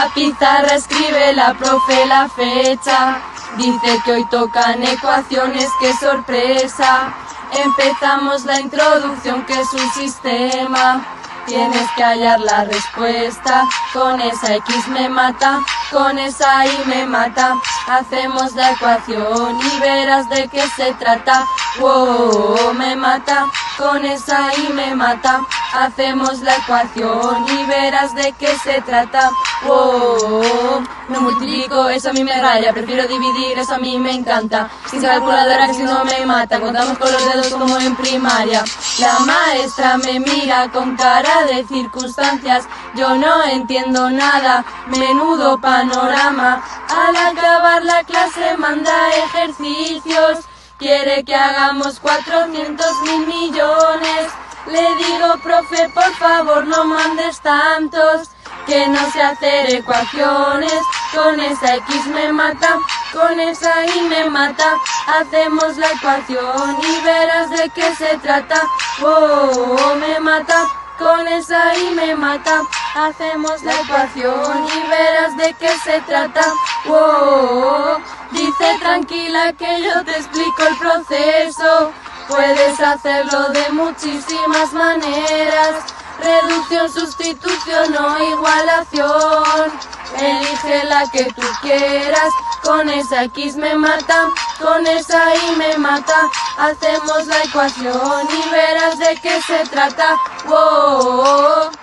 la pizarra escribe la profe la fecha. Dice que hoy tocan ecuaciones, qué sorpresa. Empezamos la introducción que es un sistema. Tienes que hallar la respuesta. Con esa X me mata, con esa Y me mata. Hacemos la ecuación y verás de qué se trata. Wow, me mata, con esa Y me mata. Hacemos la ecuación y verás de qué se trata. Wow, no multiplico, eso a mí me raya. Prefiero dividir, eso a mí me encanta. Sin calculadora que si no me mata. Contamos con los dedos como en primaria. La maestra me mira con cara de circunstancias. Yo no entiendo nada, menudo panorama. Al acabar la clase manda ejercicios. Quiere que hagamos 400.000 millones. Le digo, profe, por favor no mandes tantos, que no sé hacer ecuaciones. Con esa X me mata, con esa Y me mata. Hacemos la ecuación y verás de qué se trata. Oh, me mata, con esa Y me mata. Hacemos la ecuación y verás de qué se trata. Oh, dice tranquila que yo te explico el proceso. Puedes hacerlo de muchísimas maneras. Reducción, sustitución o igualación. Elige la que tú quieras. Con esa X me mata, con esa Y me mata. Hacemos la ecuación y verás de qué se trata. Wow.